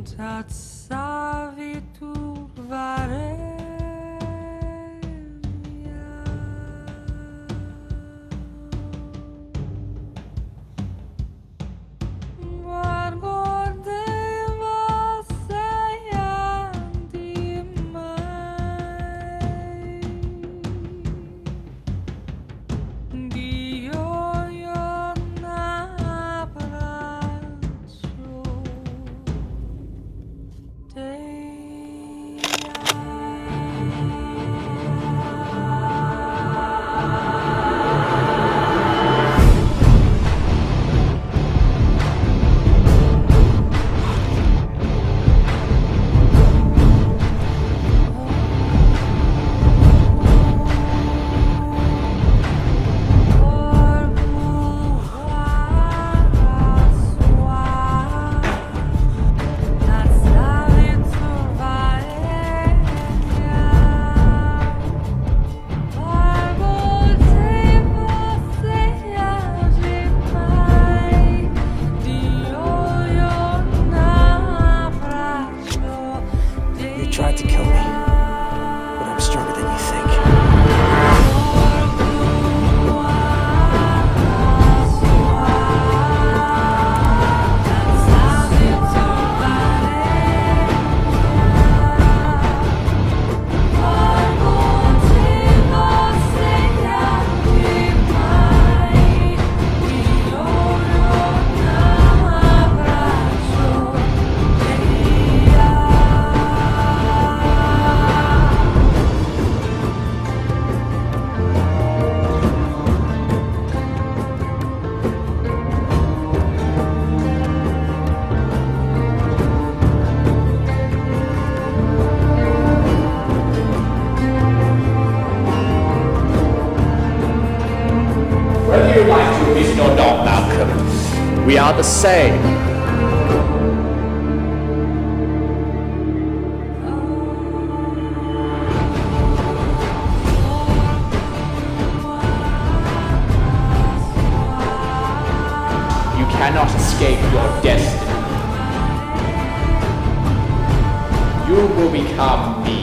Tazzavi turvare Tried to kill me, but I'm stronger than you think. Whether you like to admit it or not, Malcolm, we are the same. You cannot escape your destiny. You will become me.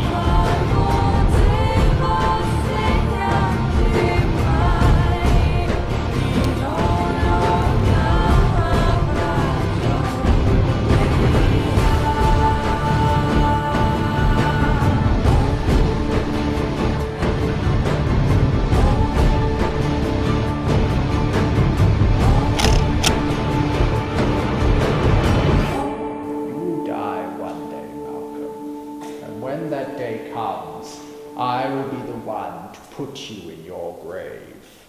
When that day comes, I will be the one to put you in your grave.